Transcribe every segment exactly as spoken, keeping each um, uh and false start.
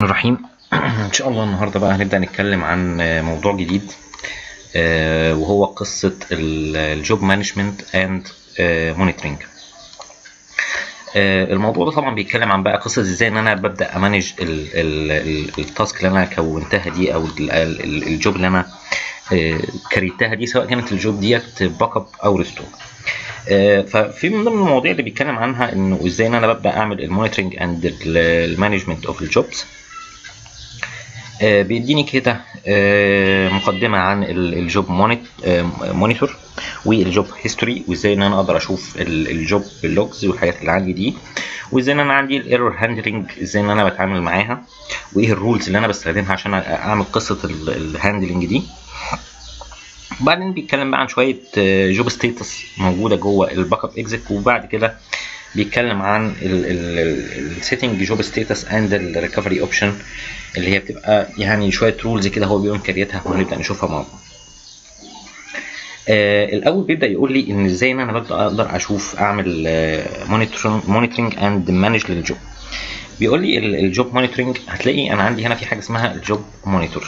الرحيم. ان شاء الله النهارده بقى هنبدا نتكلم عن موضوع جديد، آه، وهو قصه الجوب مانجمنت اند مونيتورنج. الموضوع ده طبعا بيتكلم عن بقى قصه ازاي ان انا ببدا امانج التاسك اللي انا كونتها دي او الجوب اللي انا كريتها دي، سواء كانت الجوب ديت باك اب او ريستور. ففي من ضمن المواضيع اللي بيتكلم عنها انه ازاي ان انا ببدا اعمل المونيتورنج اند المانجمنت اوف الجوبز. بيديني كده مقدمه عن الجوب مونيتور والجوب هيستوري، وازاي ان انا اقدر اشوف الجوب اللوجز والحاجات اللي عندي دي، وازاي ان انا عندي الايرور هاندلنج، ازاي ان انا بتعامل معاها، وايه الرولز اللي انا بستخدمها عشان اعمل قصه الهاندلنج دي. وبعدين بيتكلم بقى عن شويه جوب ستيتس موجوده جوه الباك اب اكزيك، وبعد كده بيتكلم عن السيتنج جوب ستيتس اند الريكفري اوبشن، اللي هي بتبقى يعني شويه رولز كده هو بيقوم كريتها ونبدا نشوفها مع بعض. آه الاول بيبدا يقول لي ان ازاي ان انا ببدا اقدر اشوف اعمل مونيتورنج اند مانج للجوب. بيقول لي الجوب مونيتورنج، هتلاقي انا عندي هنا في حاجه اسمها الجوب مونيتور.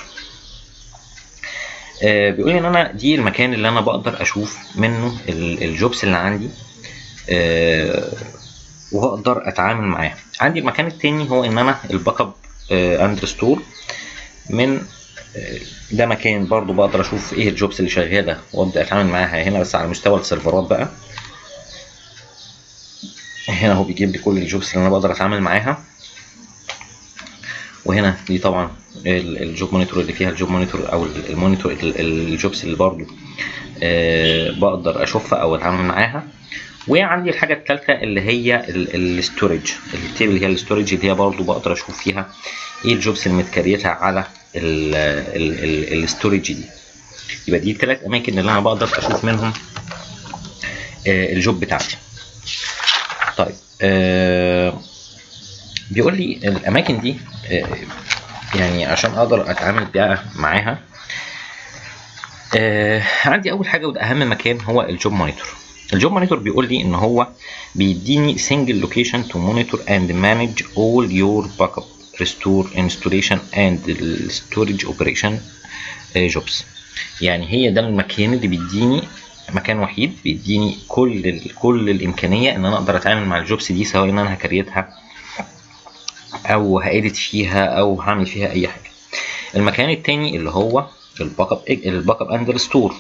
آه بيقول لي ان انا دي المكان اللي انا بقدر اشوف منه الجوبس اللي عندي، آه وهقدر اتعامل معاها. عندي المكان التاني هو ان انا الباك اب اند ريستور، من ده مكان برضو بقدر اشوف ايه الجوبس اللي شغاله وابدا اتعامل معاها هنا، بس على مستوى السيرفرات بقى. هنا هو بيجيب لي كل الجوبس اللي انا بقدر اتعامل معاها، وهنا دي طبعا الجوب مونيتور اللي فيها الجوب مونيتور او المونيتور الجوبس اللي برضو أه بقدر اشوفها او اتعامل معاها. وعندي الحاجه الثالثه اللي هي الاستورج، التيبل اللي هي الاستورج، اللي هي برضو بقدر اشوف فيها ايه الجوبس المتكريته على الاستورج دي. يبقى دي الثلاث اماكن اللي انا بقدر اشوف منهم آه الجوب بتاعتي. طيب، آه بيقول لي الاماكن دي آه يعني عشان اقدر اتعامل بقى معاها، آه عندي اول حاجه وده اهم مكان هو الجوب مونيتور. الجوب مونيتور بيقول لي ان هو بيديني single location to monitor and manage all your backup, restore, installation and storage operation jobs. يعني هي ده المكان اللي بيديني مكان وحيد، بيديني كل ال كل الامكانيه ان انا اقدر اتعامل مع الجوبس دي، سواء ان انا هكريتها او هاديت فيها او هعمل فيها اي حاجه. المكان التاني اللي هو الباك اب الباك اب اند ريستور.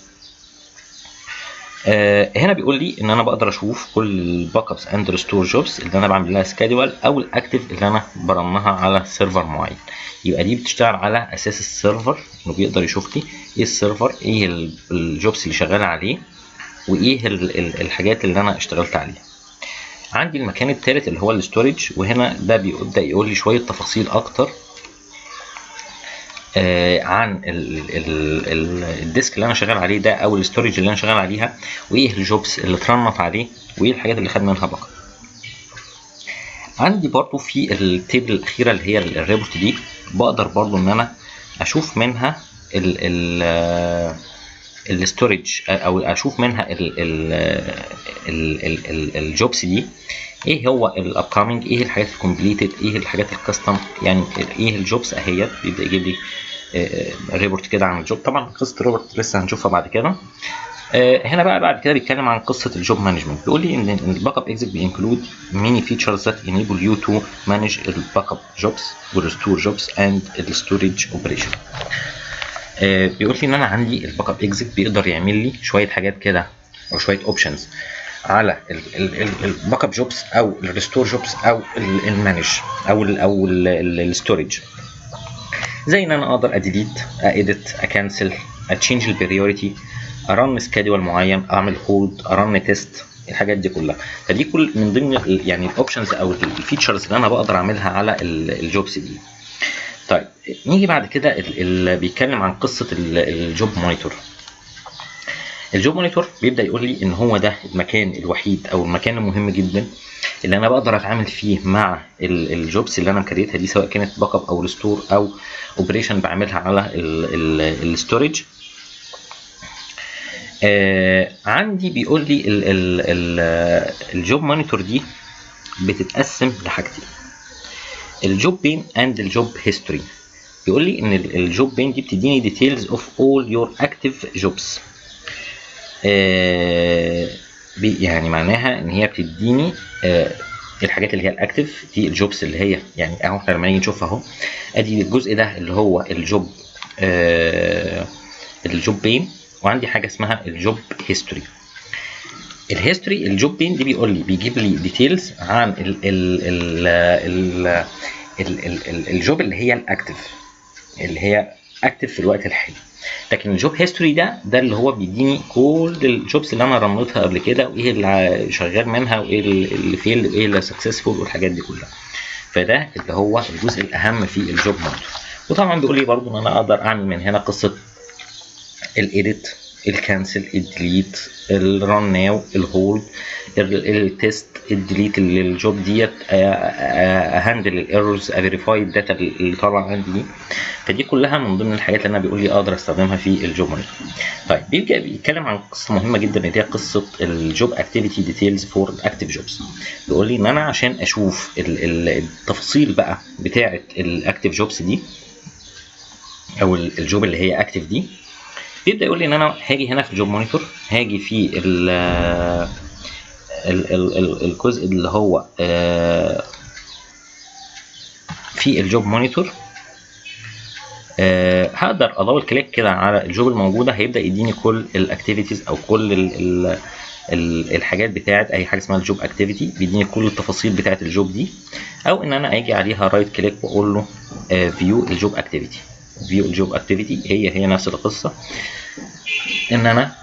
آه هنا بيقول لي ان انا بقدر اشوف كل الباك ابس اند ريستور جوبس اللي انا بعمل لها سكادول او الاكتف اللي انا برنها على سيرفر معين. يبقى دي بتشتغل على اساس السيرفر، انه بيقدر يشوف لي ايه السيرفر، ايه الجوبس اللي شغاله عليه، وايه الحاجات اللي انا اشتغلت عليها. عندي المكان الثالث اللي هو الاستورج، وهنا ده بيبدا يقول لي شويه تفاصيل اكتر آه عن الديسك اللي انا شغال عليه ده او الاستورج اللي انا شغال عليها، وايه الجوبس اللي اترنت عليه، وايه الحاجات اللي خد منها باك اب. عندي برضو في التيبل الاخيره اللي هي الريبورت دي، بقدر برضو ان انا اشوف منها ال ال الاستورج او اشوف منها الجوبس دي، ايه هو الابكامينج، ايه الحاجات الكومبليتد، ايه الحاجات الكاستم، يعني ايه الجوبس اهيت. بيبدا يجيب لي ريبورت كده عن الجوب. طبعا قصه الريبورت لسه هنشوفها بعد كده. هنا بقى بعد كده بيتكلم عن قصه الجوب مانجمنت. بيقول لي ان الباك اب اكزيك بينكلود many features that enable you to manage الباك اب جوبس والريستور جوبس اند الستورج اوبريشن. بيقول لي ان انا عندي الباك اب اكزيك بيقدر يعمل لي شويه حاجات كده او شويه اوبشنز على الباك اب جوبس او الريستور جوبس او المانج او ال او الستورج، زي ان انا اقدر اديليت، اديت، اكنسل، اتشينج البريوريتي، ارن سكادول معين، اعمل هولد، ارن تيست، الحاجات دي كلها. فدي كل من ضمن يعني الاوبشنز او الفيتشرز اللي انا بقدر اعملها على الجوبس دي. طيب نيجي بعد كده اللي بيتكلم عن قصه الجوب مونيتور. الجوب مونيتور بيبدا يقول لي ان هو ده المكان الوحيد او المكان المهم جدا اللي انا بقدر اتعامل فيه مع الجوبس اللي انا مكريتها دي، سواء كانت باك اب او ريستور او اوبريشن بعملها على الستورج. آه عندي بيقول لي الجوب مونيتور دي بتتقسم لحاجتين. الجوب بين اند الجوب هيستوري. بيقول لي ان الجوب بين دي بتديني ديتيلز اوف اول يور اكتيف جوبس. يعني معناها ان هي بتديني آه الحاجات اللي هي الاكتيف دي، الجوبس اللي هي يعني اهو لما نيجي نشوف اهو ادي الجزء ده اللي هو الجوب آه الجوب بين، وعندي حاجه اسمها الجوب هيستوري. الهيستوري الجوب بين دي بيقول لي بيجيب لي ديتيلز عن ال ال ال ال ال ال ال الجوب اللي هي الاكتيف، اللي هي اكتيف في الوقت الحالي. لكن الجوب هيستوري ده ده اللي هو بيديني كل الجوبس اللي انا رميتها قبل كده، وايه اللي شغال منها، وايه اللي فيل، وايه اللي سكسسفول، والحاجات دي كلها. فده اللي هو الجزء الاهم في الجوب مونيتور. وطبعا بيقول لي برضو ان انا اقدر اعمل من هنا قصه الايديت، الكانسل، الديليت، الران ناو، الهولد، التيست، الديليت للجوب ديت، اهندل الايرورز، افيريفاي الداتا اللي طالعه عندي دي. فدي كلها من ضمن الحاجات اللي انا بيقول لي اقدر استخدمها في الجوب مونيتور. طيب بيبدا بيتكلم عن قصه مهمه جدا اللي هي قصه الجوب اكتيفيتي ديتيلز فور اكتيف جوبز. بيقول لي ان انا عشان اشوف التفاصيل بقى بتاعه الاكتيف جوبز دي او الجوب اللي هي اكتيف دي، بيبدا يقول لي ان انا هاجي هنا في الجوب مونيتور، هاجي في ال ال ال الجزء اللي هو في الجوب مونيتور، هقدر ادبل كليك كده على الجوب الموجوده، هيبدا يديني كل الاكتيفيتيز او كل ال ال الحاجات بتاعت اي حاجه اسمها الجوب اكتيفيتي، بيديني كل التفاصيل بتاعت الجوب دي. او ان انا اجي عليها رايت كليك واقول له فيو الجوب اكتيفيتي. فيو الجوب اكتيفيتي هي هي نفس القصه، ان انا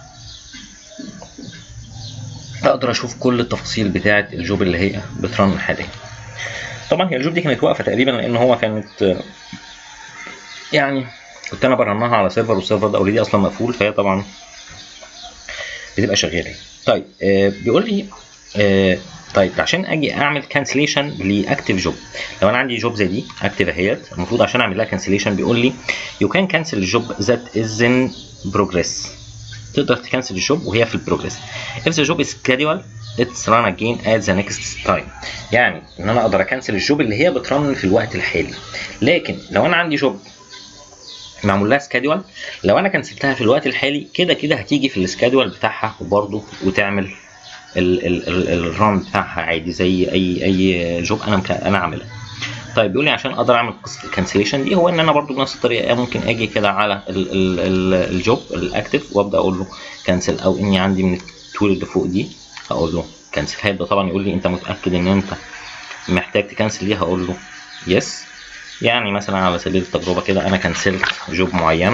اقدر اشوف كل التفاصيل بتاعه الجوب اللي هي بترن حاليا. طبعا هي الجوب دي كانت واقفه تقريبا لان هو كانت يعني كنت انا برنها على سيرفر، والسيرفر ده اوريدي اصلا مقفول، فهي طبعا بتبقى شغاله. طيب آه بيقول لي آه طيب عشان اجي اعمل كانسليشن لاكتيف جوب، لو انا عندي جوب زي دي اكتيف اهيت، المفروض عشان اعمل لها كانسليشن بيقول لي يو كان كانسل الجوب ذات از ان بروجريس. تقدر تكنسل الجوب وهي في البروجريس. if the job is scheduled it's run again at the next time. يعني ان انا اقدر اكنسل الجوب اللي هي بترن في الوقت الحالي. لكن لو انا عندي جوب معمول لها سكادول، لو انا كنسلتها في الوقت الحالي كده كده هتيجي في السكادول بتاعها وبرده وتعمل الران بتاعها عادي زي اي اي جوب انا انا عاملها. طيب بيقول لي عشان اقدر اعمل قصه الكانسليشن دي، هو ان انا برده بنفس الطريقه ممكن اجي كده على ال ال ال الجوب الاكتف وابدا اقول له كانسل، او اني عندي من التول اللي فوق دي هقول له كانسل. هيبدا طبعا يقول لي انت متاكد ان انت محتاج تكنسل دي؟ هقول له يس. يعني مثلا على سبيل التجربه كده انا كنسلت جوب معينه،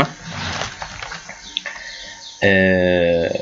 آه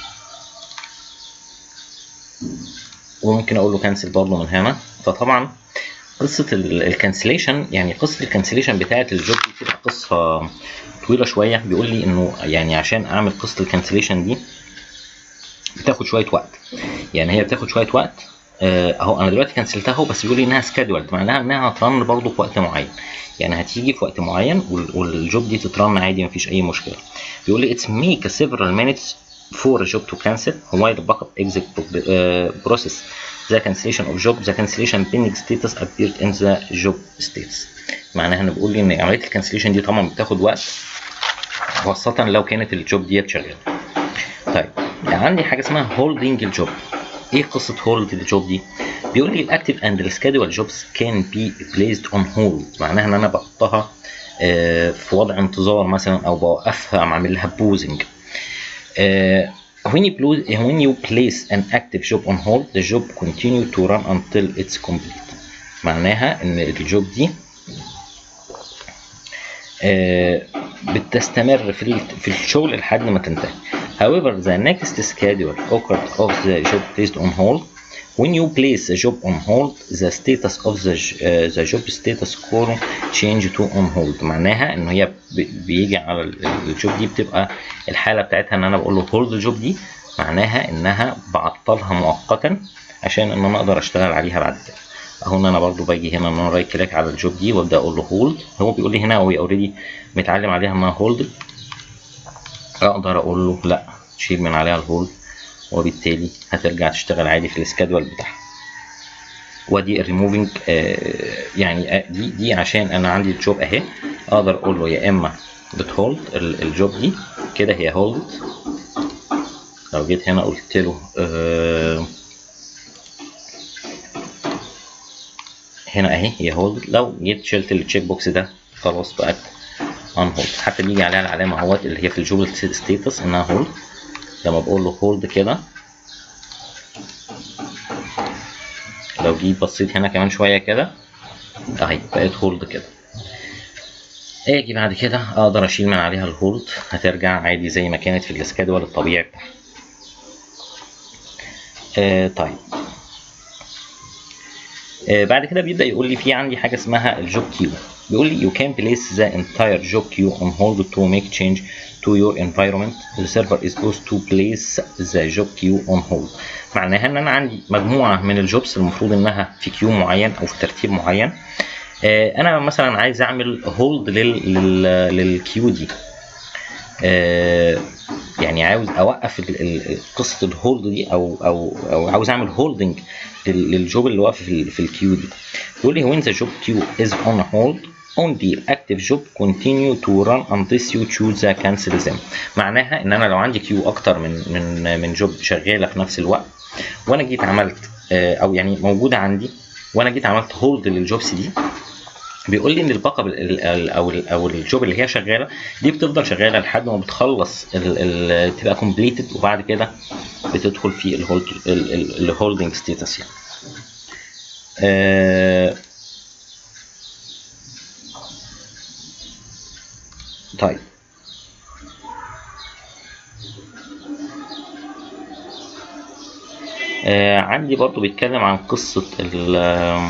وممكن اقول له كانسل برضه من هنا. فطبعا قصه الكانسليشن يعني قصه الكانسليشن بتاعه الجوب دي بتبقى قصه طويله شويه. بيقول لي انه يعني عشان اعمل قصه الكانسليشن دي بتاخد شويه وقت، يعني هي بتاخد شويه وقت. اهو انا دلوقتي كنسلتها اهو، بس بيقول لي انها سكادولد، معناها انها هترن برضه في وقت معين، يعني هتيجي في وقت معين والجوب دي تترن عادي مفيش اي مشكله. بيقول لي اتس ميك several minutes for a job to cancel while the backup exit uh, process the cancellation of job the cancellation pending status appeared in the job status. معناها انه بيقول لي ان عمليه الكانسليشن دي طبعا بتاخد وقت، خاصه لو كانت الجوب ديت شغاله. طيب يعني عندي حاجه اسمها هولدنج الجوب. ايه قصه هولد الجوب دي؟ بيقول لي الاكتيف اند السكادول جوبز كان بي بليزد اون هولد، معناها ان انا بحطها في وضع انتظار مثلا او بوقفها اعمل لها بوزنج. when you when you place an active job on hold the job continue to run until it's complete. معناها ان الجوب دي بتستمر في في الشغل لحد ما تنتهي. However, the next schedule occurred of the job placed on hold. When you place the job on hold, the status of the uh, the job status column change to on hold. معناها ان هي بيجي على الجوب دي بتبقى الحاله بتاعتها ان انا بقول له hold الجوب دي، معناها انها بعطلها مؤقتا عشان ان انا اقدر اشتغل عليها بعد كده. اهو ان انا برضو باجي هنا ان انا رايت كليك على الجوب دي وابدا اقول له هولد. هو بيقول لي هنا هو اوريدي متعلم عليها انها هولد، اقدر اقول له لا شيل من عليها الهولد، وبالتالي هترجع تشتغل عادي في السكادول بتاعها. ودي الريموفنج يعني دي دي عشان انا عندي الجوب اهي، اقدر اقول له يا اما بتهولد الجوب دي كده هي هولد. لو جيت هنا قلت له آه هنا اهي هي هولد، لو جيت شلت التشيك بوكس ده خلاص بقت ان هولد. حتى بيجي عليها العلامه اهوت اللي هي في الجوب ستيتس انها هولد. لما بقول له هولد كده، لو جيت بصيت هنا كمان شويه كده اهي بقت هولد كده. اجي بعد كده اقدر اشيل من عليها الهولد، هترجع عادي زي ما كانت في السكادول الطبيعي بتاعها. آه طيب آه بعد كده بيبدا يقول لي في عندي حاجه اسمها الجوب كيو. بيقول لي you can place the entire job queue on hold to make change to your environment. The server is supposed to place the job queue on hold. معناها ان انا عندي مجموعه من الجوبس المفروض انها في كيو معين او في ترتيب معين. آه انا مثلا عايز اعمل هولد للكيو دي. آه يعني عاوز اوقف قصه الهولد دي او او او عاوز اعمل هولدنج للجوب اللي واقف في, في الكيو دي. بيقول لي when the job queue is on hold only active job continue to run until you choose the cancel them. معناها ان انا لو عندي كيو اكتر من من من جوب شغاله في نفس الوقت، وانا جيت عملت او يعني موجوده عندي وانا جيت عملت هولد للجوبس دي، بيقول لي ان الباك اب او ال او الجوب اللي هي شغاله دي بتفضل شغاله لحد ما بتخلص تبقى كومبليتد، وبعد كده بتدخل في الهولد الهولدنج ستيتس يعني. آه طيب آه عندي برضو بيتكلم عن قصه ال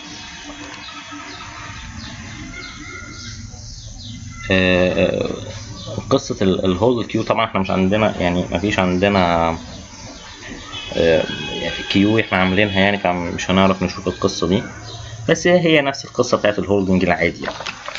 آه قصه الهولد كيو. طبعا احنا مش عندنا يعني ما فيش عندنا آه كيو احنا عاملينها يعني، فمش هنعرف نشوف القصه دي، بس هي نفس القصه بتاعت الهولدنج العادي يعني.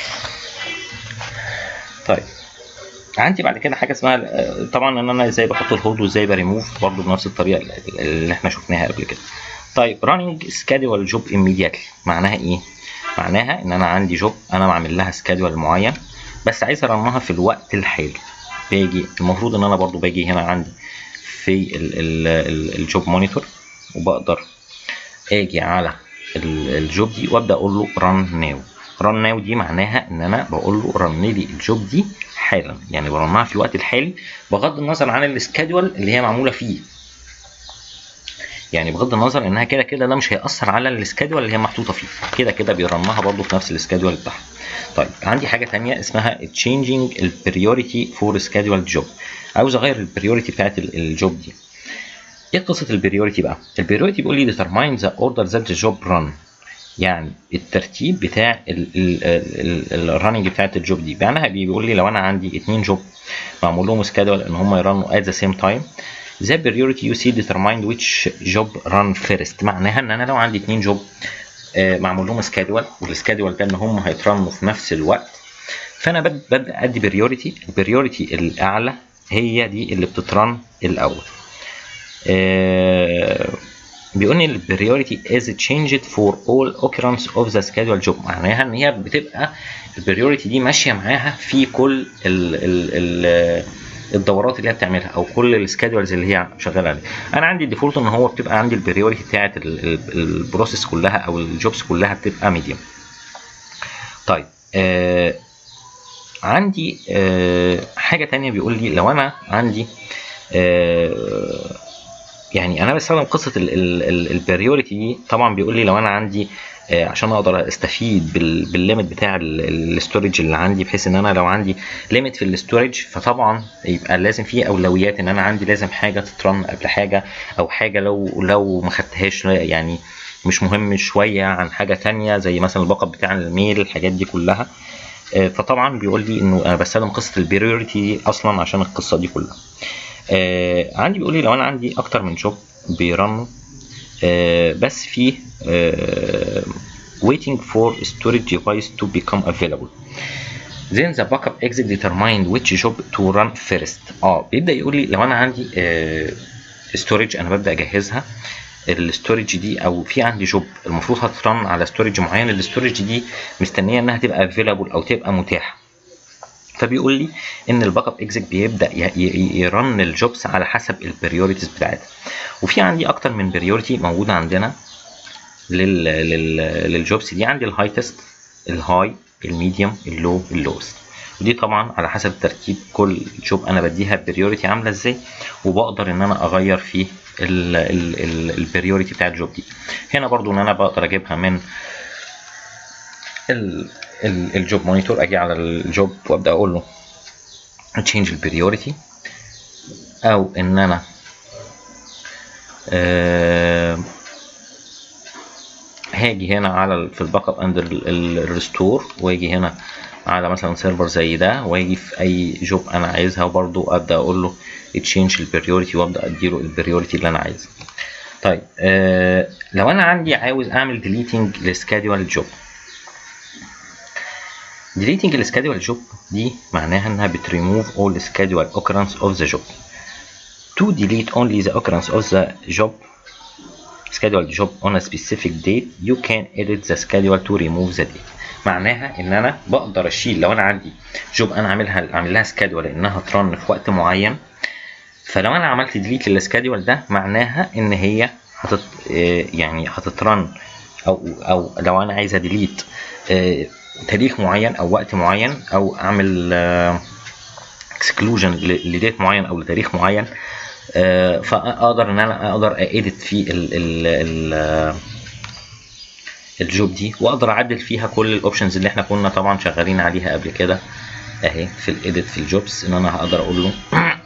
طيب عندي بعد كده حاجه اسمها طبعا ان انا ازاي بحط الهولد وازاي بريموف برضو بنفس الطريقه اللي احنا شفناها قبل كده. طيب running schedule job immediately معناها ايه؟ معناها ان انا عندي جوب انا بعمل لها سكادول معين بس عايز ارنها في الوقت الحالي. باجي المفروض ان انا برضو باجي هنا عندي في الجوب مونيتور، وبقدر اجي على الجوب دي وابدا اقول له run now. run now دي معناها ان انا بقول له رن لي الجوب دي حالا، يعني برنها في الوقت الحالي بغض النظر عن السكادول اللي هي معموله فيه. يعني بغض النظر انها كده كده ده مش هيأثر على السكادول اللي هي محطوطه فيه، كده كده بيرنها برضو في نفس السكادول بتاعها. طيب عندي حاجه ثانيه اسمها changing البريوريتي فور scheduled job. عاوز اغير البريوريتي بتاعت الجوب دي. ايه قصه البريوريتي بقى؟ البريوريتي بيقول لي determine the order that the job run، يعني الترتيب بتاع الرننج بتاعت الجوب دي. معناها بيقول لي لو انا عندي اتنين جوب معمول لهم سكادول ان هم يرنوا at the same time the priority you see determined which job run first. معناها ان انا لو عندي اتنين جوب معمول لهم سكادول والسكادول ده ان هم هيترنوا في نفس الوقت، فانا ببدا ادي بريوريتي. البريوريتي الاعلى هي دي اللي بتترن الاول. أه بيقول لي البريوريتي is changed for all occurrence of the scheduled job. معناها ان هي بتبقى البريوريتي دي ماشيه معاها في كل ال ال ال الدورات اللي هي بتعملها او كل السكادولز اللي هي شغاله عليها. انا عندي الديفولت ان هو بتبقى عندي البريوريتي بتاعت البروسيس كلها او الجوبس كلها بتبقى ميديوم. طيب آه عندي آه حاجه تانية بيقول لي لو انا عندي آه يعني انا بستخدم قصه البريوريتي دي. طبعا بيقول لي لو انا عندي آه عشان اقدر استفيد بالليميت بتاع الاستورج اللي عندي، بحيث ان انا لو عندي ليميت في الاستورج فطبعا يبقى لازم في اولويات ان انا عندي لازم حاجه تترن قبل حاجه، او حاجه لو لو ما خدتهاش يعني مش مهم شويه عن حاجه ثانيه زي مثلا الباك اب بتاع الميل، الحاجات دي كلها. آه فطبعا بيقول لي انه انا بستخدم قصه البريوريتي اصلا عشان القصه دي كلها. آه عندي بيقول لي لو انا عندي اكتر من جوب بيرنوا آه بس في آه waiting for storage device to become available then the backup exit determine which job to run first. اه بيبدا يقول لي لو انا عندي آه storage انا ببدا اجهزها الستورج دي، او في عندي جوب المفروض هترن على ستورج معين، الستورج دي مستنيه انها تبقى افيلابل او تبقى متاحه. فبيقول لي ان الباك اب اكزيك بيبدا يرن الجوبس على حسب البريوريتيز بتاعتها. وفي عندي اكتر من بريوريتي موجوده عندنا لل لل للجوبس دي. عندي الهايتست، الهاي، الميديوم، اللو، اللوست. ودي طبعا على حسب ترتيب كل جوب انا بديها بريوريتي عامله ازاي، وبقدر ان انا اغير في البريوريتي بتاع الجوب دي. هنا برضو ان انا بقدر اجيبها من الجوب مونيتور، اجي على الجوب وابدا اقول له تشينج البريوريتي، او ان انا أه هاجي هنا على في الباك اب اند الريستور، واجي هنا على مثلا سيرفر زي ده، واجي في اي جوب انا عايزها وبرضو ابدا اقول له تشينج البريوريتي وابدا اديله البريوريتي اللي انا عايزها. طيب أه لو انا عندي عاوز اعمل ديليتنج لسكادول جوب، deleting the schedule job دي معناها انها بتريموف all schedule occurrence of the job. To delete only the occurrence of the job scheduled job on a specific date, you can edit the schedule to remove the date. معناها ان انا بقدر اشيل لو انا عندي جوب انا عاملها عامل لها سكادول انها ترن في وقت معين، فلو انا عملت ديليت للسكادول ده معناها ان هي هتت يعني هتترن، او او لو انا عايز اديليت تاريخ معين او وقت معين، او اعمل اكسكلوجن لديت معين او لتاريخ معين، فاقدر ان انا اقدر اديت في ال ال الجوب دي، واقدر اعدل فيها كل الاوبشنز اللي احنا كنا طبعا شغالين عليها قبل كده اهي في الايديت في الجوبس. ان انا هقدر اقول له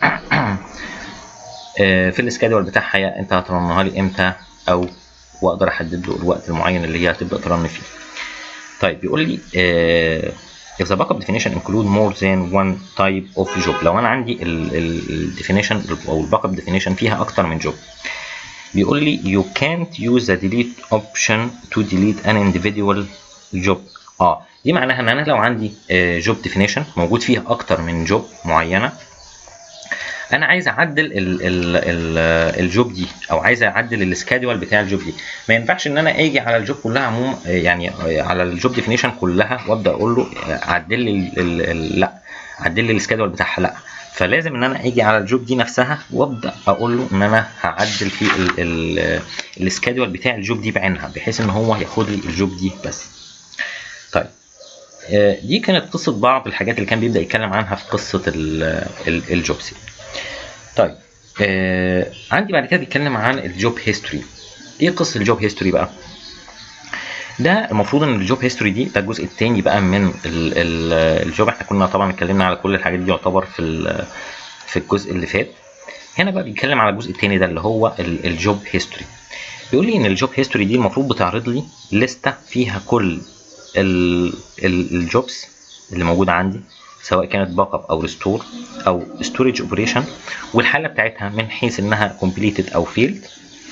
في السكادول بتاعها انت هترنها لي امتى، او واقدر احدد له الوقت المعين اللي هي هتبدا ترن فيه. طيب بيقول لي uh, if the backup definition include more than one type of job، لو انا عندي الديفينيشن او الباك اب ديفينيشن فيها اكتر من جوب، بيقول لي you can't use the delete option to delete an individual job. اه دي معناها ان انا لو عندي جوب ديفينيشن موجود فيها اكتر من جوب معينه، انا عايز اعدل ال ال ال الجوب دي، او عايز اعدل السكادول بتاع الجوب دي، ما ينفعش ان انا اجي على الجوب كلها عموما، يعني على الجوب ديفينيشن كلها وابدا اقول له عدل لي لا عدل لي السكادول بتاعها، لا. فلازم ان انا اجي على الجوب دي نفسها وابدا اقول له ان انا هعدل في السكادول بتاع الجوب دي بعينها، بحيث ان هو ياخد لي الجوب دي بس. طيب دي كانت قصه بعض الحاجات اللي كان بيبدا يتكلم عنها في قصه الجوبس. طيب آه عندي بعد كده بيتكلم عن الجوب هيستوري. ايه قصه الجوب هيستوري بقى؟ ده المفروض ان الجوب هيستوري دي ده الجزء الثاني بقى من ال ال الجوب. احنا كنا طبعا اتكلمنا على كل الحاجات دي يعتبر في في الجزء اللي فات. هنا بقى بيتكلم على الجزء الثاني ده اللي هو الجوب هيستوري. بيقول لي ان الجوب هيستوري دي المفروض بتعرض لي لسته فيها كل الجوبس اللي موجوده عندي، سواء كانت باك اب او ريستور او ستورج اوبريشن، والحاله بتاعتها من حيث انها كومبليتد او فيلد.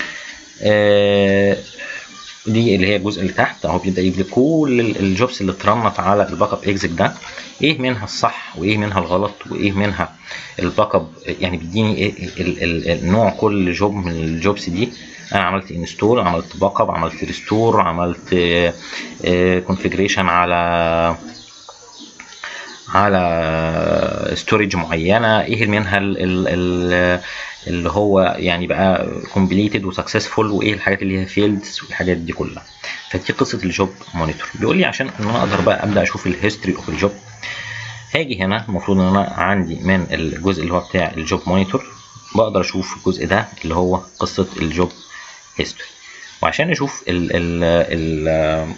آه دي اللي هي الجزء اللي تحت اهو، بيبدا يجيب لي كل الجوبس اللي اترنت على الباك اب اكزيك ده، ايه منها الصح وايه منها الغلط وايه منها الباك اب، يعني بيديني ايه النوع كل جوب من الجوبس دي. انا عملت انستول، عملت باك اب، عملت ريستور، عملت كونفيجريشن على على ستورج معينه، ايه منها اللي هو يعني بقى كومبليتد وسكسسفول، وايه الحاجات اللي هي فيلدز والحاجات دي كلها. فدي قصه الجوب مونيتور. بيقول لي عشان ان انا اقدر بقى ابدا اشوف الهيستوري اوف الجوب، هاجي هنا المفروض ان انا عندي من الجزء اللي هو بتاع الجوب مونيتور بقدر اشوف الجزء ده اللي هو قصه الجوب هيستوري. وعشان اشوف ال ال ال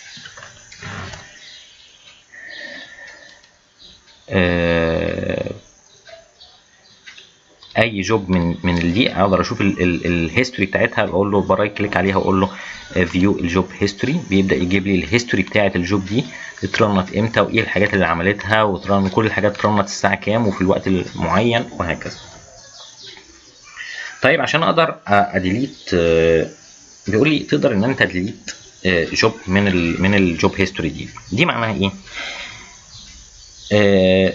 اي جوب من من دي اقدر اشوف الهيستوري بتاعتها، بقول له برايت كليك عليها واقول له فيو الجوب هيستوري، بيبدا يجيب لي الهيستوري بتاعه الجوب دي اترنت امتى وايه الحاجات اللي عملتها، وترن كل الحاجات اترنت الساعه كام وفي الوقت المعين وهكذا. طيب عشان اقدر اديليت، بيقول لي تقدر ان انت تديليت جوب من ال من الجوب هيستوري دي. دي معناها ايه؟ آه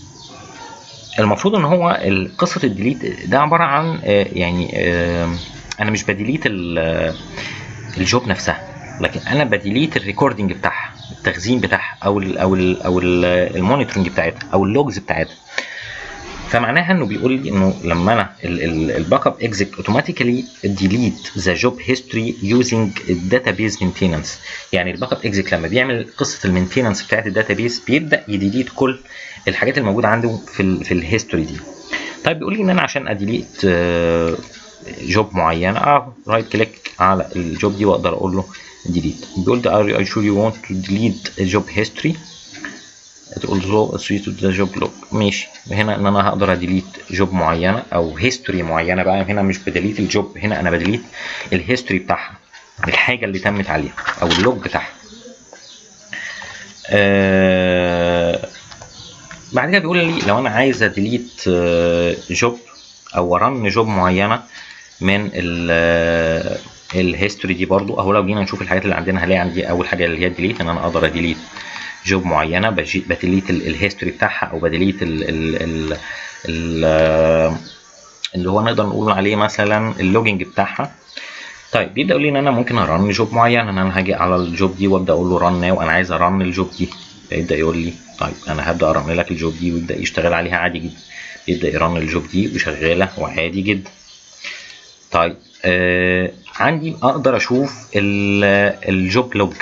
المفروض ان هو قصه الديليت ده عباره عن آه يعني آه انا مش بديليت الجوب نفسها، لكن انا بديليت الريكوردنج بتاعها، التخزين بتاعها، او ال او ال او المونيتورنج بتاعتها او اللوجز بتاعتها. فمعناها انه بيقول لي انه لما انا الباك اب اكزيت اوتوماتيكالي ديليت ذا جوب هيستوري يوزنج الداتابيز مينتيننس. يعني الباك اب اكزيت لما بيعمل قصه المينتيننس بتاعت الداتابيز بيبدا يديليت كل الحاجات الموجوده عنده في ال في الهيستوري دي. طيب بيقول لي ان انا عشان اديليت جوب معينه اه رايت كليك على الجوب دي واقدر اقول له ديليت. بيقول لي ار يو شور يو وانت تو ديليت جوب هيستوري، تقول له سويت ذا جوب لوج. ماشي، هنا ان انا هقدر اديليت جوب معينه او هيستوري معينه. بقى هنا مش بديليت الجوب، هنا انا بديليت الهيستوري بتاعها، الحاجه اللي تمت عليها او اللوج بتاعها. آه بعد كده بيقول لي لو انا عايز اديليت جوب او رن جوب معينه من الهيستوري دي برضو اهو. لو جينا نشوف الحاجات اللي عندنا هنلاقي عندي اول حاجه اللي هي ديليت، ان انا اقدر اديليت جوب معينه، بديليت الهيستوري بتاعها او بديليت ال ال ال ال اللي هو نقدر نقول عليه مثلا اللوجينج بتاعها. طيب بيبدا يقول لي ان انا ممكن ارن جوب معين، ان انا هاجي على الجوب دي وابدا اقول له رن ناو، انا عايز ارن الجوب دي. يبدا يقول لي طيب انا هبدا ارن لك الجوب دي، ويبدا يشتغل عليها عادي جدا. يبدا يرن الجوب دي وشغاله وعادي جدا. طيب آه عندي اقدر اشوف الجوب لوج.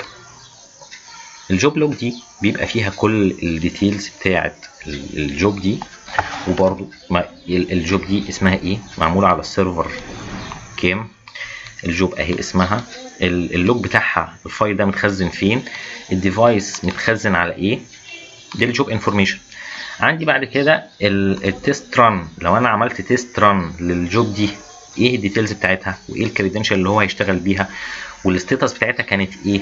الجوب لوج دي بيبقى فيها كل الديتيلز بتاعه الجوب دي، وبرده الجوب دي اسمها ايه، معموله على السيرفر كام، الجوب اهي اسمها، اللوج بتاعها، الفايل ده متخزن فين، الديفايس متخزن على ايه، دي الجوب انفورميشن. عندي بعد كده التيست ران، لو انا عملت تيست ران للجوب دي ايه الديتيلز بتاعتها وايه الكريدنشال اللي هو هيشتغل بيها والستاتس بتاعتها كانت ايه،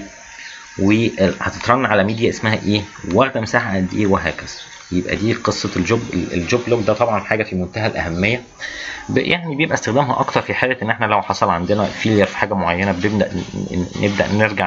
وهتترن على ميديا اسمها ايه، واخده مساحه قد ايه، وهكذا. يبقى دي قصه الجوب. الجوب لوج ده طبعا حاجه في منتهى الاهميه، يعني بيبقى استخدامها اكتر في حاله ان احنا لو حصل عندنا فيلير في حاجه معينه بنبدا نبدا نرجع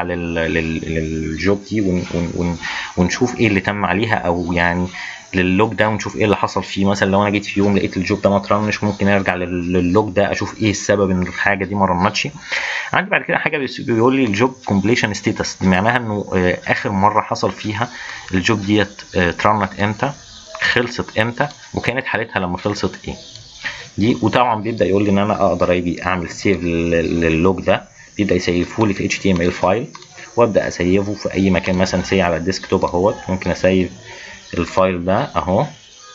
للجوب دي ون ون ونشوف ايه اللي تم عليها، او يعني لللوج ده ونشوف ايه اللي حصل فيه. مثلا لو انا جيت في يوم لقيت الجوب ده ما اترنش، ممكن ارجع لللوج ده اشوف ايه السبب ان الحاجه دي ما رنتش. عندي بعد كده حاجه بيقول لي الجوب كومبليشن ستاتس، دي معناها انه اخر مره حصل فيها الجوب ديت اترنت امتى، خلصت امتى، وكانت حالتها لما خلصت ايه دي. وطبعا بيبدا يقول لي ان انا اقدر اجي اعمل سيف لللوج ده، بيبدا يسيفه لي في اتش تي ام ال فايل، وابدا اسيفه في اي مكان، مثلا سي على الديسك توب اهوت. ممكن اسيف الفايل ده اهو،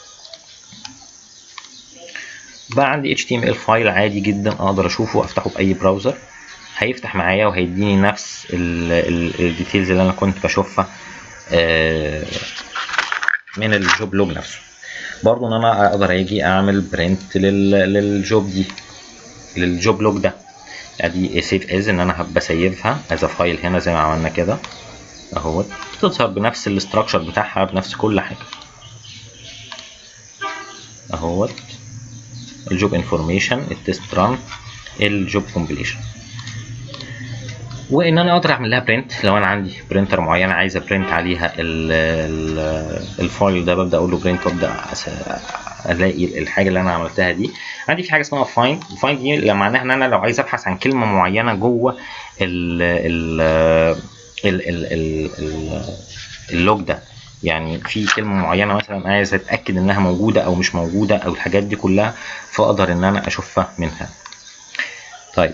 بقى عندي اتش تي ام ال فايل عادي جدا، اقدر اشوفه وافتحه باي براوزر، هيفتح معايا وهيديني نفس الديتيلز اللي انا كنت بشوفها من الجوب لوج نفسه. برضو ان انا اقدر اجي اعمل برنت للجوب دي، للجوب لوج ده، ادي سيف از، ان انا بسيفها از فايل هنا زي ما عملنا كده اهوت، بتظهر بنفس الاستراكشر بتاعها بنفس كل حاجه اهوت، الجوب انفورميشن، التست ران، الجوب كومبليشن. وان انا اقدر اعمل لها برنت لو انا عندي برينتر معينه عايز ابرنت عليها الفايل ده، ببدا اقول له برنت وابدا الاقي الحاجه اللي انا عملتها دي. عندي في حاجه اسمها فايند. فايند دي معناها ان انا لو عايز ابحث عن كلمه معينه جوه ال ال ال اللوج ده، يعني في كلمه معينه مثلا عايز اتاكد انها موجوده او مش موجوده او الحاجات دي كلها، فاقدر ان انا اشوفها منها. طيب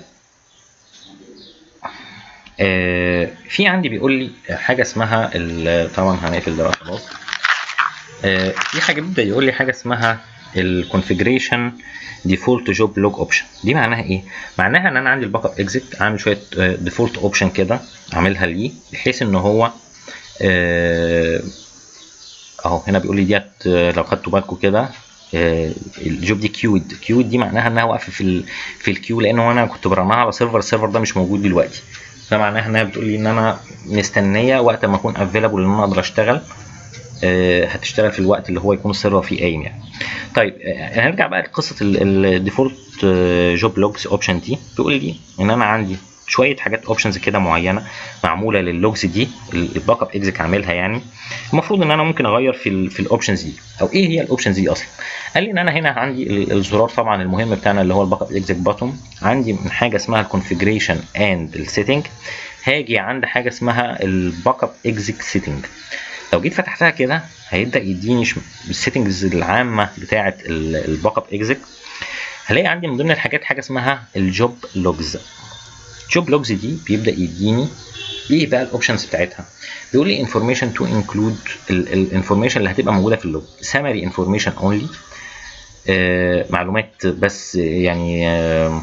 آه في عندي بيقول لي حاجه اسمها، طبعا هنقفل ده بقى خلاص. آه في حاجه بيبدا يقول لي حاجه اسمها الكونفيجريشن ديفولت جوب لوج اوبشن. دي معناها ايه؟ معناها ان انا عندي الباك اب اكزيت عامل شويه ديفولت اوبشن كده عاملها ليه، بحيث ان هو آه اهو هنا بيقول لي ديت لو خدتوا بالكم كده الجوب دي كيود. كيود دي معناها انها واقفه في ال في الكيو، لانه انا كنت برنها على سيرفر، السيرفر ده مش موجود دلوقتي، فمعناها انها بتقول لي ان انا مستنيه وقت ما اكون افيلابل ان انا اقدر اشتغل، أه هتشتغل في الوقت اللي هو يكون السيرفر فيه قايم يعني. طيب أه هنرجع بقى لقصه الديفولت جوب لوجز اوبشن دي. بيقول لي ان انا عندي شويه حاجات اوبشنز كده معينه معموله لللوجز دي، الباك اب اكزيك عاملها يعني. المفروض ان انا ممكن اغير في ال في الاوبشنز دي. او ايه هي الاوبشنز دي اصلا؟ قال لي ان انا هنا عندي الزرار طبعا المهم بتاعنا اللي هو الباك اب اكزيك باتون، عندي من حاجه اسمها الكونفيجريشن اند السيتنج، هاجي عند حاجه اسمها الباك اب اكزيك سيتنج. لو جيت فتحتها كده هيبدا يديني السيتنجز العامه بتاعه الباك اب اكزيك. هلاقي عندي من ضمن الحاجات حاجه اسمها الجوب لوجز. الجوب لوجز دي بيبدا يديني ايه بقى الاوبشنز بتاعتها. بيقول لي انفورميشن تو انكلود الانفورميشن اللي هتبقى موجوده في اللوج، سامري انفورميشن اونلي، معلومات بس يعني آه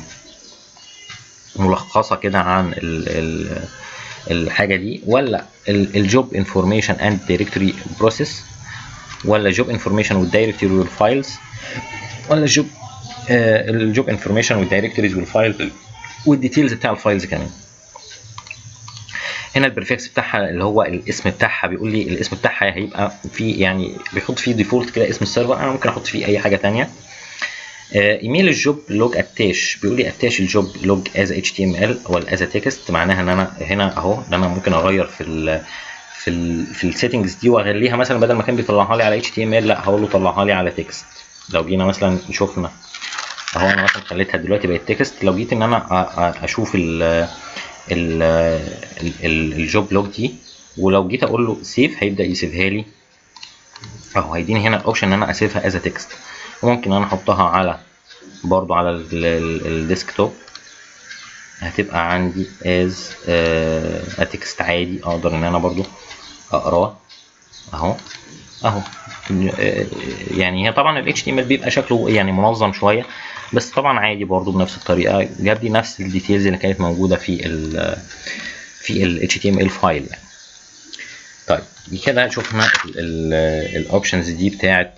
ملخصه كده عن ال ال الحاجه دي، ولا الجوب انفورميشن اند دايركتوري بروسيس، ولا جوب انفورميشن والدايركتوري والفايلز، ولا جوب الجوب انفورميشن والدايركتوريز والفايل والديتيلز بتاع الفايلز كمان. هنا البريفكس بتاعها اللي هو الاسم بتاعها، بيقول لي الاسم بتاعها هيبقى في يعني بيحط فيه ديفولت كده اسم السيرفر، انا ممكن احط فيه اي حاجه ثانيه. ايميل الجوب لوج اتاش، بيقول لي اتاش الجوب لوج از اتش تي ام ال ولا از تكست، معناها ان انا هنا اهو ان انا ممكن اغير في ال في ال في السيتنجز دي واخليها مثلا بدل ما كان بيطلعها لي على اتش تي ام ال، لا هقول له طلعها لي على تكست. لو جينا مثلا شفنا اهو انا مثلا خليتها دلوقتي بقت تكست، لو جيت ان انا اشوف ال ال الجوب لوج دي ولو جيت اقول له سيف هيبدا يسيفها لي اهو، هيديني هنا الاوبشن ان انا اسيفها از تكست. وممكن انا احطها على برضو على الديسكتوب، هتبقى عندي از تكست عادي، اقدر ان انا برضو اقراه اهو اهو. يعني هي طبعا ال اتش تي ام ال بيبقى شكله يعني منظم شويه، بس طبعا عادي برضو بنفس الطريقه، جاب لي نفس الديتيلز اللي كانت موجوده في ال في ال اتش تي ام ال فايل يعني. طيب كده شفنا الاوبشنز دي بتاعه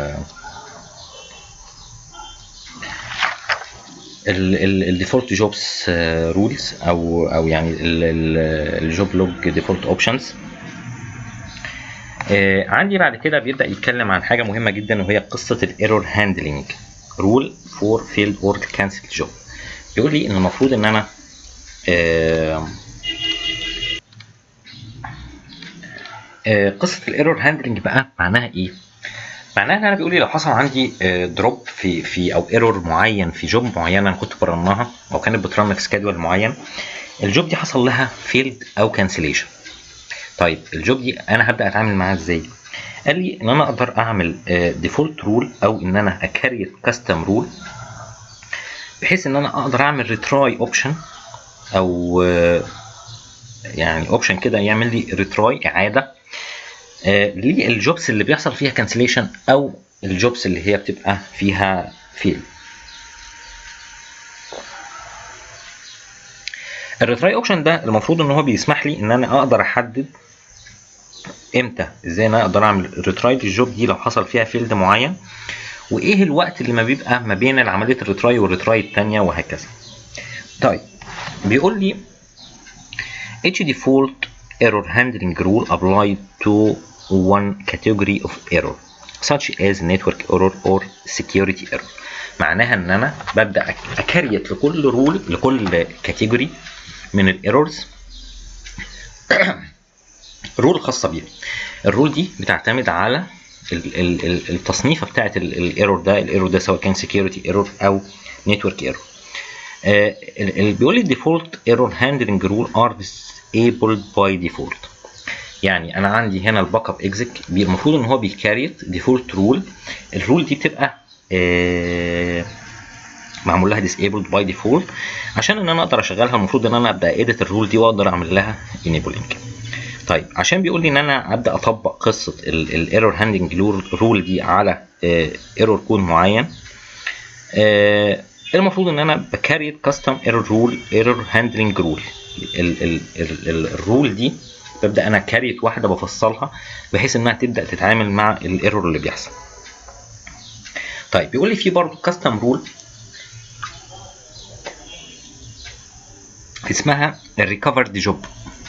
الديفولت جوبس رولز او او يعني الجوب لوج ديفولت اوبشنز. عندي بعد كده بيبدا يتكلم عن حاجه مهمه جدا، وهي قصه الايرور هاندلنج رول فور فيلد اور كانسل جوب. بيقول لي ان المفروض ان انا آه آه قصه الايرور هاندلنج بقى معناها ايه؟ معناها ان انا بيقول لي لو حصل عندي دروب في في او ايرور معين في جوب معينه انا كنت برنها او كانت بترن في سكادول معين، الجوب دي حصل لها فيلد او كانسليشن. طيب الجوب دي انا هبدا اتعامل معاها ازاي؟ قال لي ان انا اقدر اعمل ديفولت رول او ان انا اكريت كاستم رول، بحيث ان انا اقدر اعمل ريتراي اوبشن او يعني اوبشن كده يعمل لي ريتراي اعاده آه للجوبس اللي بيحصل فيها كانسليشن او الجوبس اللي هي بتبقى فيها فيل. الريتراي اوبشن ده المفروض ان هو بيسمح لي ان انا اقدر احدد امتى ازاي انا اقدر اعمل ريتراي للجوب دي لو حصل فيها فيلد معين، وايه الوقت اللي ما بيبقى ما بين عمليه الريتراي والريتراي الثانيه وهكذا. طيب بيقول لي each default error handling rule applied to one category of error such as network error or security error. معناها ان انا ببدا اكريت لكل رول لكل كاتيجوري من الايرورز رول خاصه بيها. الرول دي بتعتمد على التصنيفه بتاعه الايرور ده، الايرور ده سواء كان security error او network error. آه بيقول لي default error handling rule are disabled by default. يعني انا عندي هنا الباك اب اكزيك المفروض ان هو بيكاريت ديفولت رول، الرول دي بتبقى آه معمول لها disabled by default عشان ان انا اقدر اشغلها. المفروض ان انا ابدا اديت الرول دي واقدر اعمل لها enabling. طيب عشان بيقول لي ان انا ابدا اطبق قصه الايرور هاندلنج رول دي على ايرور كود معين، آه المفروض ان انا بكاريت كاستم ايرور رول ايرور هاندلنج رول. الرول دي ببدا انا كاريت واحده بفصلها بحيث انها تبدا تتعامل مع الايرور اللي بيحصل. طيب بيقول لي في برضه كاستم رول اسمها الريكفرد جوب.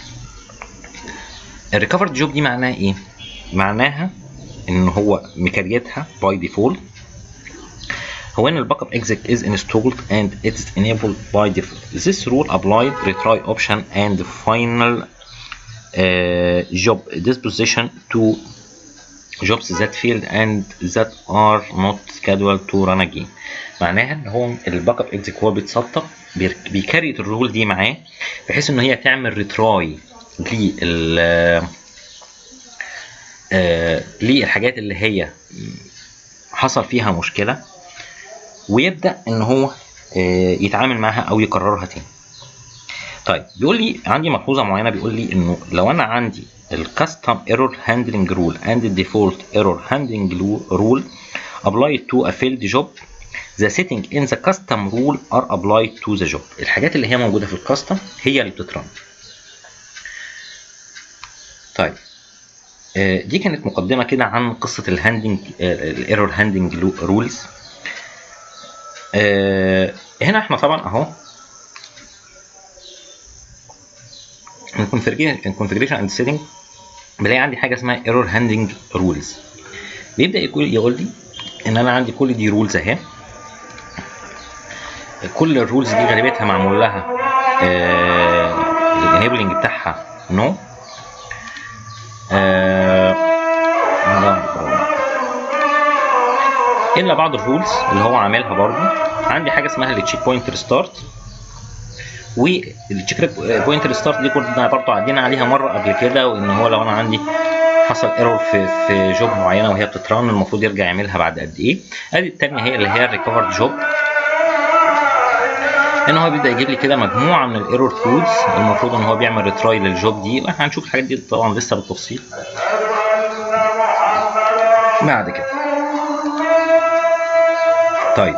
الريكفرد جوب دي معناها ايه؟ معناها ان هو مكريتها باي ديفولت، when the backup exec is installed and it is enabled by default. This rule applied retry option and final uh, job disposition to jobs that failed and that are not scheduled to run again. معناها ان هو الباك اب اكزيك هو بيتسطب بيكريت الرول دي معاه بحيث ان هي تعمل ريتراي لل آه للحاجات اللي هي حصل فيها مشكله، ويبدا ان هو آه يتعامل معاها او يكررها تاني. طيب بيقول لي عندي ملحوظه معينه، بيقول لي انه لو انا عندي الكاستم ايرور هاندلنج رول and the default error handling rule applied to a failed job, the setting in the custom rule are applied to the job. الحاجات اللي هي موجوده في الكاستم هي اللي بتترن. طيب دي كانت مقدمه كده عن قصه الهاندلنج الايرور هاندلنج رولز. هنا احنا طبعا اهو الكونفيجريشن اند سيتنج بلاقي عندي حاجه اسمها ايرور هاندلنج رولز. بيبدا يقول يقول لي ان انا عندي كل دي رولز اهي، كل الرولز دي غالبيتها معمول لها الانيبلنج بتاعها نو no. آه الا بعض الرولز اللي هو عاملها برضو. عندي حاجه اسمها التشيك بوينت ريستارت، والتشيك بوينت ريستارت دي كنا برضو عدينا عليها مره قبل كده، وان هو لو انا عندي حصل ايرور في في جوب معينه وهي بتترن المفروض يرجع يعملها بعد قد ايه. ادي الثانيه هي اللي هي الريكفرد جوب، ان هو بيبدا يجيب لي كده مجموعه من الايرور كودز المفروض ان هو بيعمل ريتراي للجوب دي، واحنا هنشوف الحاجات دي طبعا لسه بالتفصيل بعد كده. طيب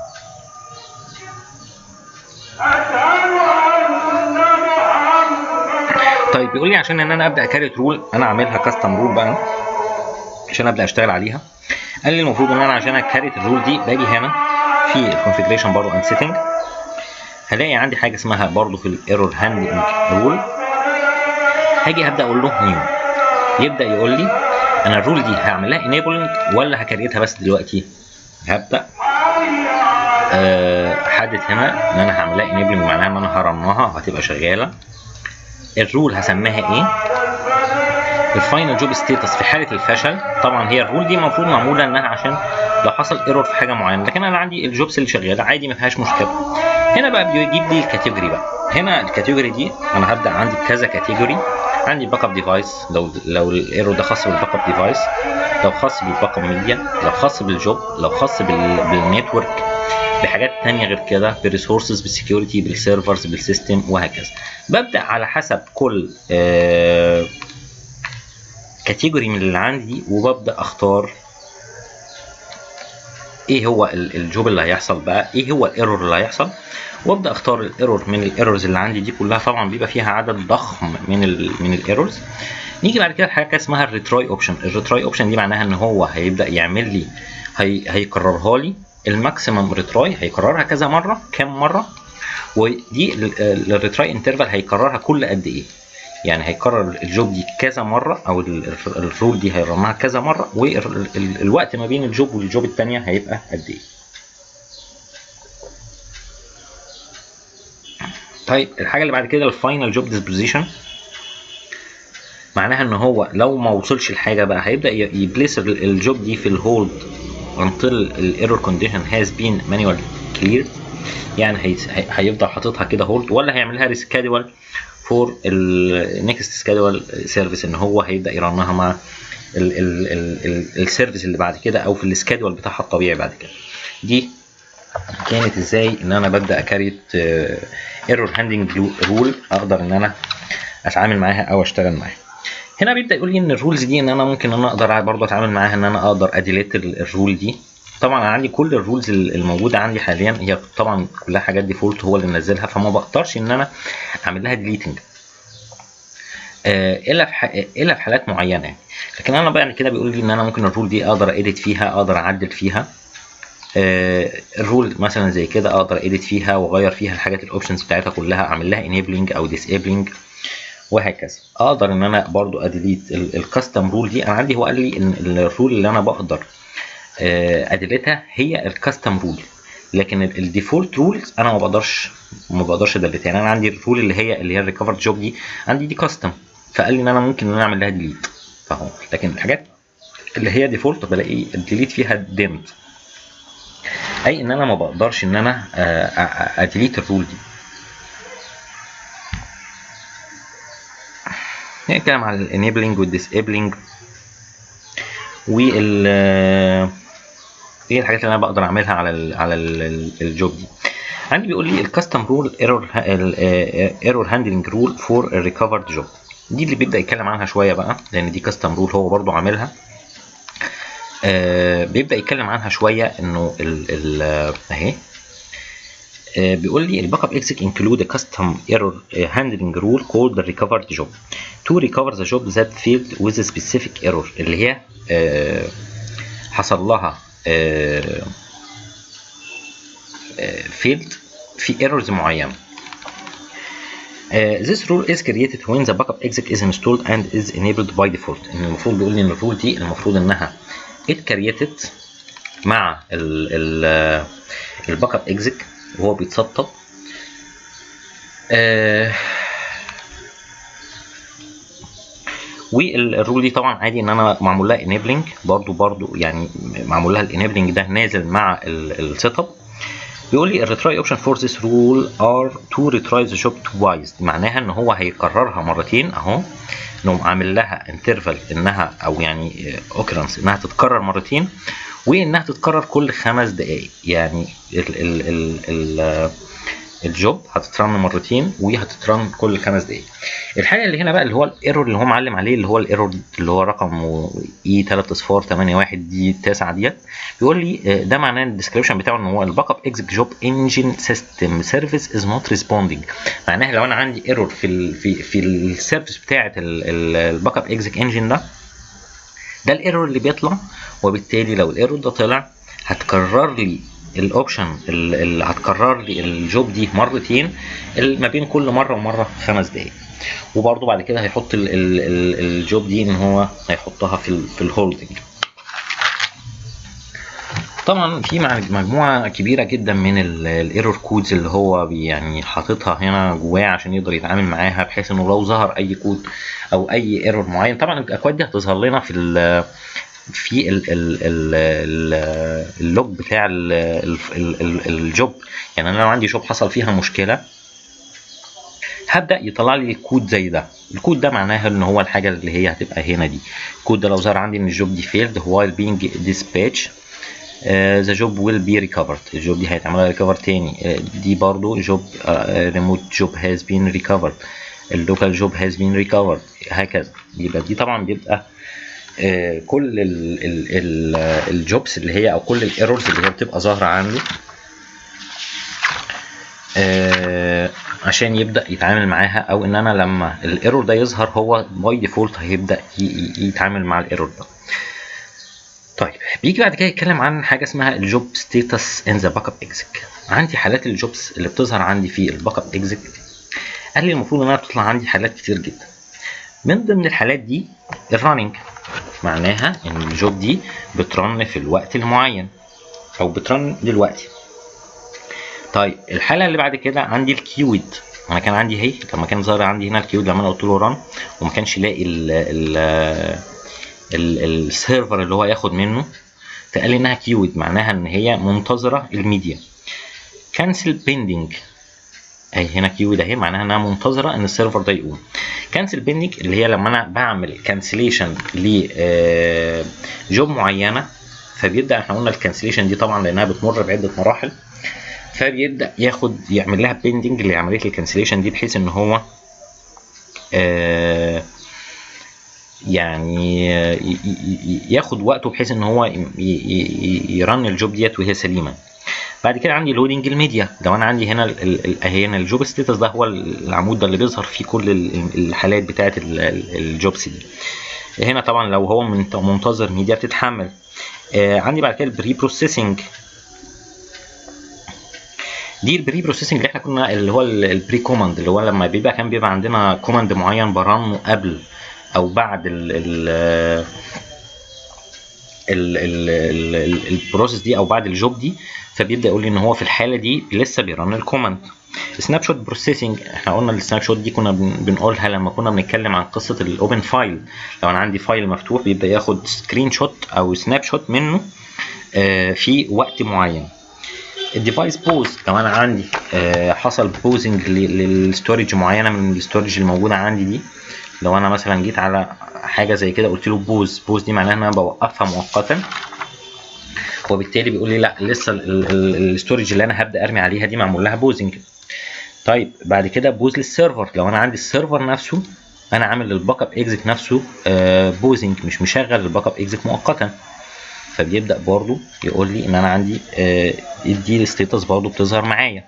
طيب بيقول لي عشان ان انا ابدا اكريت رول انا عاملها كاستم رول بقى عشان ابدا اشتغل عليها. قال لي المفروض ان انا عشان اكريت الرول دي باجي هنا في الكونفيجريشن برضه اند سيتنج، هلاقي عندي حاجه اسمها برضه في الايرور هاندلنج رول. هاجي هبدا اقول له نيو، يبدا يقول لي انا الرول دي هعمل لها انيبلنج ولا هكريتها بس دلوقتي. هبدا احدد هنا ان انا هعمل لها انيبلنج، معناها ان انا هرنها هتبقى شغاله. الرول هسميها ايه؟ الفاينل جوب ستيتس في حاله الفشل. طبعا هي الرول دي المفروض معموله انها عشان لو حصل ايرور في حاجه معينه، لكن انا عندي الجوبس اللي شغاله عادي ما فيهاش مشكله. هنا بقى بيجيب لي الكاتيجوري بقى. هنا الكاتيجوري دي انا هبدا عندي كذا كاتيجوري. عندي الباك اب ديفايس لو لو الايرور ده خاص بالباك اب ديفايس، لو خاص بالباك اب ميديا، لو خاص بالجوب، لو خاص بالنتورك، بحاجات تانية غير كده، بالريسورسز، بالسكيورتي، بالسيرفرز، بالسيستم، وهكذا. ببدا على حسب كل آه كاتيجوري من اللي عندي، وببدا اختار ايه هو الجوب اللي هيحصل بقى، ايه هو الايرور اللي هيحصل، وابدا اختار الايرور من الايرورز اللي عندي دي كلها. طبعا بيبقى فيها عدد ضخم من ال من الايرورز. نيجي بعد كده لحاجه اسمها الريتراي اوبشن. الريتراي اوبشن دي معناها ان هو هيبدا يعمل لي هي هيكررها لي الماكسيمم ريتراي، هيكررها كذا مره، كام مره، ودي الريتراي انترفال هيكررها كل قد ايه. يعني هيكرر الجوب دي كذا مره، او الرول دي هيرنها كذا مره، والوقت ما بين الجوب والجوب الثانيه هيبقى قد ايه. طيب الحاجه اللي بعد كده الفاينل جوب ديسبوزيشن، معناها ان هو لو ما وصلش لحاجه بقى هيبدا يبليس الجوب دي في الهولد until الايرور كونديشن هاز بين مانيوال كلير. يعني هيفضل حاططها كده هولد، ولا هيعملها ريسكادول فور النكست سكادول سيرفيس، ان هو هيبدا يرنها مع السيرفيس اللي بعد كده او في السكادول بتاعها الطبيعي بعد كده. دي كانت ازاي ان انا ببدا اكريت ايرور هاندلنج رول اقدر ان انا اتعامل معاها او اشتغل معاها. هنا بيبدا يقول لي ان الرولز دي ان انا ممكن ان انا اقدر برضه اتعامل معاها، ان انا اقدر اديليت الرول دي. طبعا انا عندي كل الرولز الموجوده عندي حاليا هي طبعا كلها حاجات ديفولت هو اللي منزلها، فما بقدرش ان انا اعمل لها ديليتنج الا في الا في حالات معينه يعني. لكن انا بقى كده بيقول لي ان انا ممكن الرول دي اقدر اديت فيها، اقدر اعدل فيها. الرول مثلا زي كده اقدر اديت فيها واغير فيها الحاجات الاوبشنز بتاعتها كلها، اعمل لها انيبلنج او ديسيبلنج وهكذا. اقدر ان انا برضو اديليت الكاستم رول دي. انا عندي هو قال لي ان الرول اللي انا بقدر اديليتها هي الكاستم رول. لكن الديفولت رولز انا ما بقدرش ما بقدرش ادلت. يعني انا عندي الرول اللي هي اللي هي الريكفرد جوب دي عندي دي كاستم، فقال لي ان انا ممكن ان انا اعمل لها ديليت فاهو. لكن الحاجات اللي هي ديفولت بلاقي الديليت فيها ديمد، اي ان انا ما بقدرش ان انا اديليت الرول دي. نتكلم على الانيبلنج والديسيبلنج وال ايه الحاجات اللي انا بقدر اعملها على ال على ال الجوب دي. عندي بيقول لي الكاستم رول ايرور ايرور هاندلنج رول فور ريكفرد جوب، دي اللي بيبدا يتكلم عنها شويه بقى لان دي كاستم رول هو برضو عاملها. آه بيبدا يتكلم عنها شويه انه ال ال اهي آه بيقول لي الباك اب اكزيك انكلود ا كاستم ايرور هاندلنج رول كولد ريكفرد جوب تو ريكفر ذا جوب ذات فيلد وذ سبيسيفيك ايرور، اللي هي آه حصل لها فيلد في ايرورز معينه. Uh, this rule is created when the backup exec is installed and is enabled by default. ان المفروض بيقول لي ان الرول دي المفروض انها اتكريتد مع ال الباك اب اكزيك وهو بيتسطب. uh, والرول دي طبعا عادي ان انا معمول لها انيبلنج برضو برضو يعني معمول لها الانيبلنج ده نازل مع السيت اب. بيقول لي الريتراي اوبشن فور ذيس رول ار تو ريتراي ذا جوب توايز، معناها ان هو هيكررها مرتين اهو، انه عامل لها انترفال انها او يعني اوكرنس انها تتكرر مرتين وانها تتكرر كل خمس دقائق. يعني ال ال ال ال الجوب هتترن مرتين وهتترن كل خمس دقائق. الحاجه اللي هنا بقى اللي هو الايرور اللي هو معلم عليه اللي هو الايرور اللي هو رقم اي ثلاثة اصفار ثمانية واحد دي تسعة ديت، بيقول لي ده معناه الديسكريبشن بتاعه ان هو الباك اب اكزيك جوب انجن سيستم سيرفيس از نوت ريسبوندينج. معناها لو انا عندي ايرور في ال في في السيرفيس بتاعه الباك اب اكزيك انجن ده ده الايرور اللي بيطلع، وبالتالي لو الايرور ده طلع هتكرر لي الاوبشن اللي هتكرر لي الجوب دي مرتين ما بين كل مره ومره خمس دقائق. وبرده بعد كده هيحط ال ال ال الجوب دي ان هو هيحطها في ال في الهولدنج. طبعا في مجموعه كبيره جدا من الايرور كودز اللي هو يعني حاططها هنا جواه عشان يقدر يتعامل معاها، بحيث انه لو ظهر اي كود او اي ايرور معين طبعا الاكواد دي هتظهر لنا في ال في ال ال ال اللوج بتاع ال ال ال الجوب. يعني انا لو عندي جوب حصل فيها مشكله هبدا يطلع لي كود زي ده. الكود ده معناها ان هو الحاجه اللي هي هتبقى هنا دي. الكود ده لو ظهر عندي ان الجوب دي فيلد while being dispatched ذا جوب ويل بي ريكفرد، الجوب دي هيتعمل لها ريكفر تاني. uh, دي برضو جوب ريموت جوب هاز بين ريكفرد، اللوكال جوب هاز بين ريكفرد، هكذا. يبقى دي طبعا بيبقى uh, كل الجوبس اللي هي او كل الايرورز اللي هي بتبقى ظاهره عنده uh, عشان يبدا يتعامل معاها، او ان انا لما الايرور ده يظهر هو باي ديفولت هيبدا يتعامل مع الايرور ده. طيب بيجي بعد كده يتكلم عن حاجه اسمها الجوب ستاتس ان ذا باك اب اكزيك. عندي حالات الجوبس اللي بتظهر عندي في الباك اب اكزيك، قال لي المفروض انها بتطلع عندي حالات كتير جدا. من ضمن الحالات دي الراننج، معناها ان الجوب دي بترن في الوقت المعين او بترن دلوقتي. طيب الحاله اللي بعد كده عندي الكيود، انا كان عندي اهي لما كان ظاهر عندي هنا الكيود لما انا قلت له ران وما كانش لاقي ال ال السيرفر اللي هو ياخد منه، فقال لي انها كيود معناها ان هي منتظره الميديا. كانسل بيندنج اهي هنا كيود اهي معناها انها منتظره ان السيرفر ده يقوم. كانسل بيندنج اللي هي لما انا بعمل كانسليشن لجوب معينه، فبيبدا احنا قلنا الكانسليشن دي طبعا لانها بتمر بعده مراحل، فبيبدا ياخد يعمل لها بيندنج لعمليه الكانسليشن دي بحيث ان هو آه يعني ياخد وقته بحيث ان هو يرن الجوب ديت وهي سليمه. بعد كده عندي لودنج الميديا، لو انا عندي هنا اهي هنا الجوب ستاتس ده هو العمود ده اللي بيظهر فيه كل الحالات بتاعه الجوبس دي. هنا طبعا لو هو منتظر ميديا بتتحمل. آه عندي بعد كده البري بروسيسنج، دي البري بروسيسنج اللي احنا كنا اللي هو البري كوماند، اللي هو لما بيبقى كان بيبقى عندنا كوماند معين برنه قبل او بعد ال ال البروسيس دي او بعد الجوب دي، فبيبدا يقول لي ان هو في الحاله دي لسه بيرن الكوماند. سناب شوت بروسيسنج، احنا قلنا السناب شوت دي كنا بنقولها لما كنا بنتكلم عن قصه الاوبن فايل. لو انا عندي فايل مفتوح بيبدا ياخد سكرين شوت او سناب شوت منه آه في وقت معين. الديفايس بوز، لو انا عندي آه حصل بوزنج للستورج معينه من الستورج الموجوده عندي دي، لو انا مثلا جيت على حاجه زي كده قلت له بوز، بوز دي معناها ان انا بوقفها مؤقتا، وبالتالي بيقول لي لا لسه الستورج اللي انا هبدا ارمي عليها دي معمول لها بوزنج. طيب بعد كده بوز للسيرفر، لو انا عندي السيرفر نفسه انا عامل للباك اب اكزيت نفسه آه بوزنج، مش مشغل الباك اب اكزيت مؤقتا، فبيبدا برضو يقول لي ان انا عندي آه دي الستيتس برضو بتظهر معايا.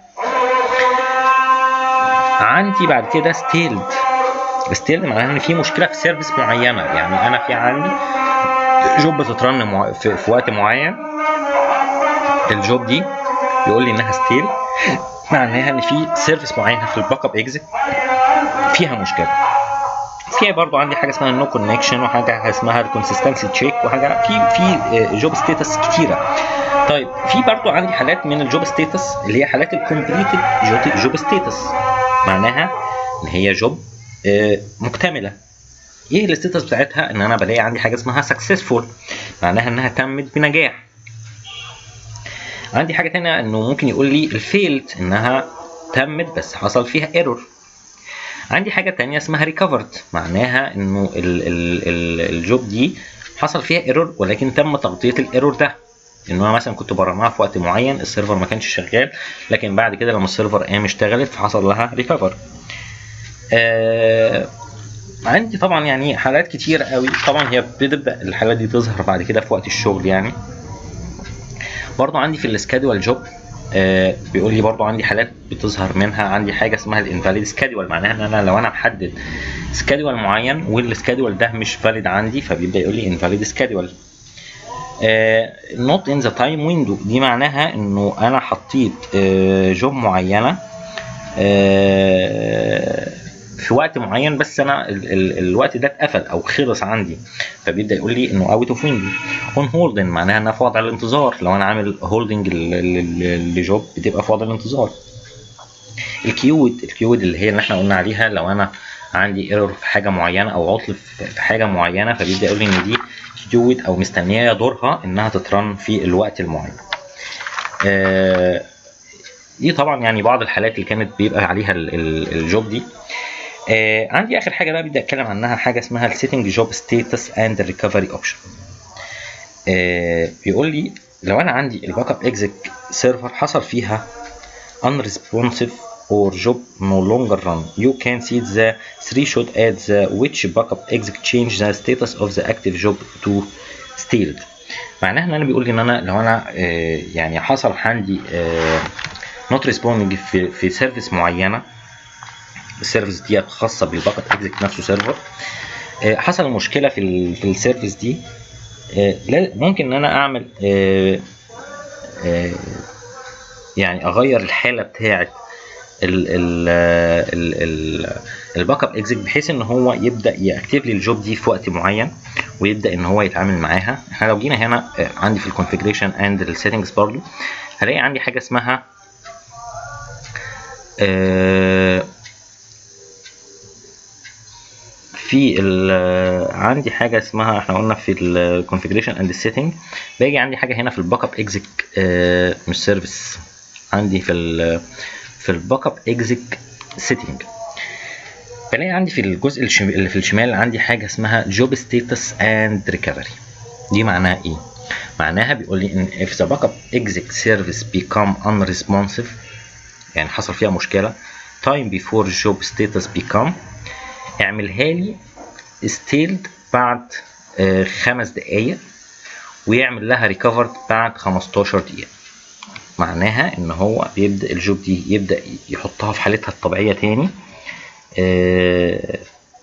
عندي بعد كده ستيلد. ستيلد معناها ان في مشكله في سيرفيس معينه، يعني انا في عندي جوب بتترن مع... في... في وقت معين، الجوب دي يقول لي انها ستيل، معناها ان في سيرفيس معينه في الباك اب اكزيت فيها مشكله. فيها برضو عندي حاجه اسمها النو كونكشن، وحاجه اسمها الكونسستنسي تشيك، وحاجه في في جوب ستيتس كتيره. طيب في برضو عندي حالات من الجوب ستيتس اللي هي حالات الكومبليتد جوب ستيتس، معناها ان هي جوب مكتمله. ايه الستيتس بتاعتها؟ ان انا بلاقي عندي حاجه اسمها سكسسفول، معناها انها تمت بنجاح. عندي حاجه ثانيه انه ممكن يقول لي الفيلد، انها تمت بس حصل فيها ايرور. عندي حاجه ثانيه اسمها ريكفرد، معناها انه ال ال ال الجوب دي حصل فيها ايرور ولكن تم تغطيه الايرور ده، ان انا مثلا كنت برمها في وقت معين السيرفر ما كانش شغال، لكن بعد كده لما السيرفر قام اشتغلت فحصل لها ريكفر. آه عندي طبعا يعني حالات كتير قوي، طبعا هي بتبدا الحالات دي تظهر بعد كده في وقت الشغل يعني. برضو عندي في السكادول جوب آه بيقول لي برضو عندي حالات بتظهر منها، عندي حاجه اسمها الانفاليد سكادول، معناها ان انا لو انا محدد سكادول معين والسكادول ده مش فاليد عندي فبيبدا يقول لي انفاليد سكادول. نوت ان ذا تايم ويندو، دي معناها انه انا حطيت آه جوب معينه آه في وقت معين، بس انا ال ال الوقت ده اتقفل او خلص عندي، فبيبدا يقول لي انه اوت اوف ويندو. اون هولدن معناها انها في وضع الانتظار، لو انا عامل هولدنج لجوب بتبقى في وضع الانتظار. الكيود، الكيود اللي هي اللي احنا قلنا عليها، لو انا عندي ايرور في حاجه معينه او عطل في حاجه معينه فبيبدا يقول لي ان دي كيود او مستنيه دورها انها تترن في الوقت المعين. آه دي طبعا يعني بعض الحالات اللي كانت بيبقى عليها الجوب دي. آه عندي اخر حاجه بقى بدي اتكلم عنها، حاجه اسمها السيتنج جوب ستاتس اند ريكفري اوبشن. بيقول لي لو انا عندي الباك اب اكزيك سيرفر حصل فيها unresponsive or job no longer run, you can see the threshold at the which backup exec change the status of the active job to stalled. معناها ان انا بيقول لي ان انا لو انا آه يعني حصل عندي آه not responding في في سيرفيس معينه، السيرفيس دي خاصه بالباك اب اكزيك نفسه سيرفر، آه حصل مشكله في ال في السيرفيس دي، آه ممكن ان انا اعمل آه آه يعني اغير الحاله بتاعه الباك اب اكزيك بحيث ان هو يبدا ياكتيف لي الجوب دي في وقت معين ويبدا ان هو يتعامل معاها. احنا لو جينا هنا آه عندي في الكونفيجريشن اند السيتنجز برضو هلاقي عندي حاجه اسمها آه في عندي حاجه اسمها، احنا قلنا في الكونفيجريشن اند السيتنج باجي عندي حاجه هنا في الباك اب اكزيك آه مش سيرفيس، عندي في ال في الباك اب اكزيك سيتنج بلاقي عندي في الجزء اللي في الشمال عندي حاجه اسمها جوب ستاتس اند ريكفري. دي معناها ايه؟ معناها بيقول لي ان if the backup exec service become unresponsive، يعني حصل فيها مشكله، time before job status become، اعملها لي stalled بعد آه خمس دقايق ويعمل لها recovered بعد خمستاشر دقيقه. معناها ان هو بيبدا الجوب دي يبدا يحطها في حالتها الطبيعيه تاني. آه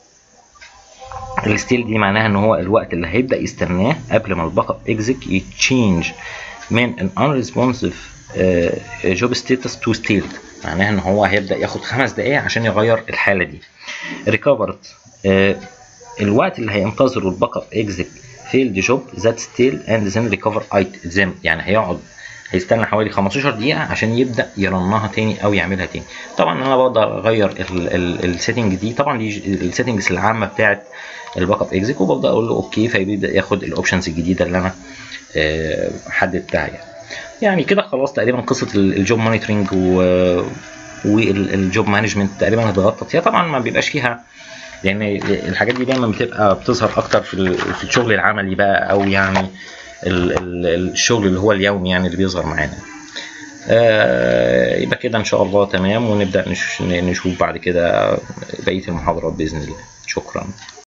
الستيل دي معناها ان هو الوقت اللي هيبدا يستناه قبل ما الباك اب اكزيك يتشينج من ان unresponsive جوب ستاتس تو ستيلد، معناها ان هو هيبدا ياخد خمس دقائق عشان يغير الحاله دي. ريكفرد آه الوقت اللي هينتظره الباك اب اكزيك failed job that still and then recover it them، يعني هيقعد هيستنى حوالي خمستاشر دقيقة عشان يبدأ يرنها تاني أو يعملها تاني. طبعا أنا بقدر أغير السيتنج دي، طبعا دي السيتنجز العامة بتاعت الباك اب اكزيك، وببدأ أقول له أوكي فيبدأ ياخد الأوبشنز الجديدة اللي أنا أه حددتها يعني. يعني كده خلاص تقريبا قصة الجوب مونيتورنج والجوب مانجمنت تقريبا اتغطت. هي طبعا ما بيبقاش فيها لان يعني الحاجات دي دايما بتبقى بتظهر اكتر في في الشغل العملي بقى، او يعني الشغل اللي هو اليومي يعني اللي بيظهر معانا. آه يبقى كده ان شاء الله تمام، ونبدأ نشوف بعد كده بقية المحاضرات بإذن الله. شكرا.